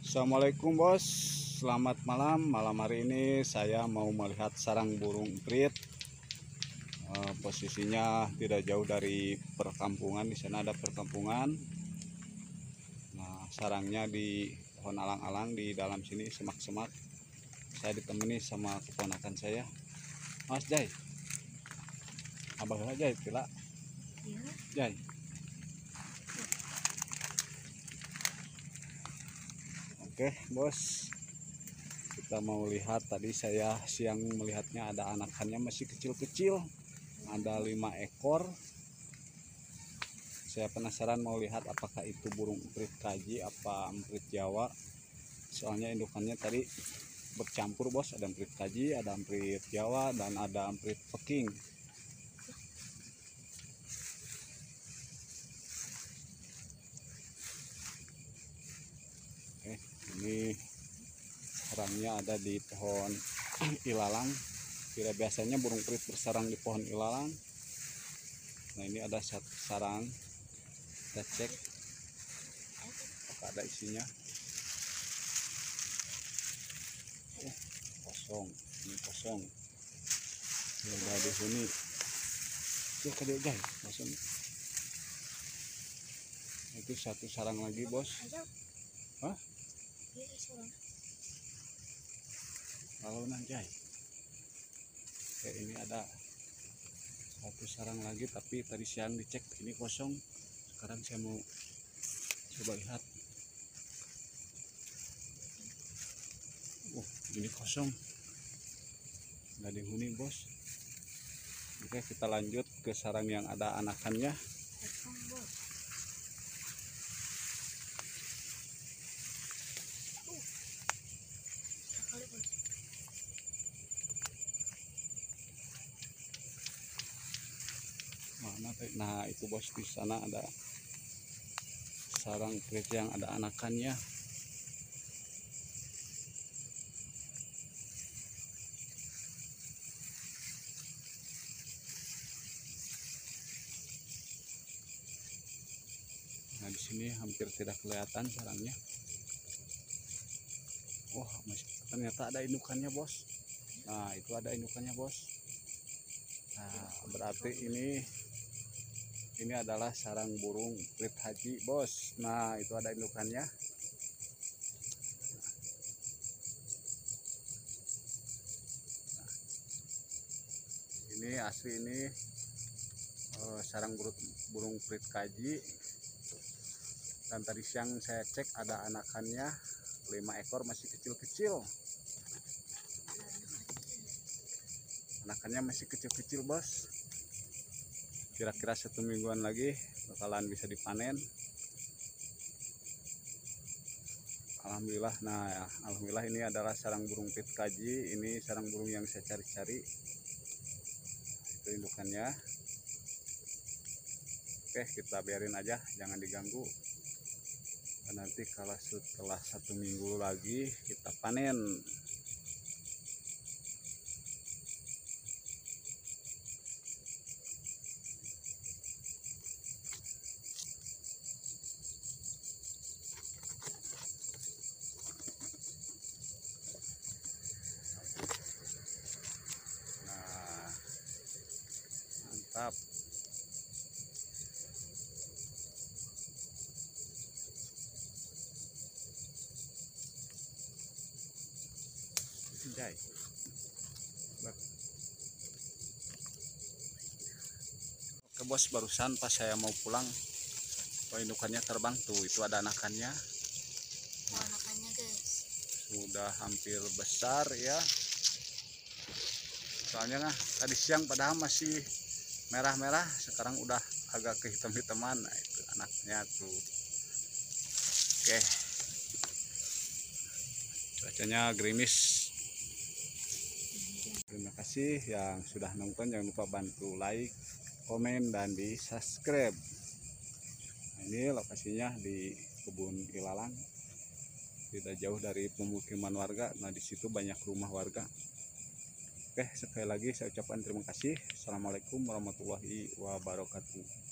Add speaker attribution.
Speaker 1: Assalamualaikum bos, selamat malam. Malam hari ini saya mau melihat sarang burung emprit. Posisinya tidak jauh dari perkampungan. Di sana ada perkampungan. Nah, sarangnya di pohon alang-alang, di dalam sini semak-semak. Saya ditemani sama keponakan saya, Mas Jai. Abang Jai, tila. Jai. Oke bos, kita mau lihat. Tadi saya siang melihatnya ada anakannya masih kecil-kecil, ada 5 ekor. Saya penasaran mau lihat apakah itu burung emprit kaji apa emprit Jawa. Soalnya indukannya tadi bercampur bos, ada emprit kaji, ada emprit Jawa, dan ada emprit Peking. Ini sarangnya ada di pohon ilalang. Tidak biasanya burung emprit bersarang di pohon ilalang. Nah, ini ada satu sarang. Kita cek apakah ada isinya. Kosong, ini kosong. Sudah di sini. Tuh kade guys, kosong. Itu satu sarang lagi bos. Hah? Kalau nanjay. Oke, ini ada satu sarang lagi, tapi tadi siang dicek ini kosong. Sekarang saya mau coba lihat. Ini kosong, nggak dihuni bos. Oke, kita lanjut ke sarang yang ada anakannya. Mana? Nah, itu bos, di sana ada sarang emprit yang ada anakannya. Nah, di sini hampir tidak kelihatan sarangnya. Wah, ternyata ada indukannya bos. Nah, itu ada indukannya bos. Nah, berarti ini adalah sarang burung emprit haji bos. Nah, itu ada indukannya. Ini asli, ini sarang burung emprit kaji. Dan tadi siang saya cek ada anakannya 5 ekor, masih kecil-kecil. Anakannya masih kecil-kecil bos. Kira-kira 1 mingguan lagi bakalan bisa dipanen. Alhamdulillah. Nah ya, alhamdulillah ini adalah sarang burung emprit kaji. Ini sarang burung yang saya cari-cari. Itu indukannya. Oke, kita biarin aja, jangan diganggu. Dan nanti kalau setelah 1 minggu lagi kita panen. Nah, mantap. Jai. Oke bos, barusan pas saya mau pulang, indukannya terbang tuh. Itu ada anakannya.
Speaker 2: Nah, anakannya guys.
Speaker 1: Sudah hampir besar ya. Soalnya tadi siang padahal masih merah-merah, sekarang udah agak kehitam-hitaman. Nah, itu anaknya tuh. Oke. Cuacanya gerimis. Terima kasih yang sudah nonton. Jangan lupa bantu like, komen, dan di subscribe. Nah, ini lokasinya di kebun ilalang, tidak jauh dari pemukiman warga. Nah, di situ banyak rumah warga. Oke, sekali lagi saya ucapkan terima kasih. Assalamualaikum warahmatullahi wabarakatuh.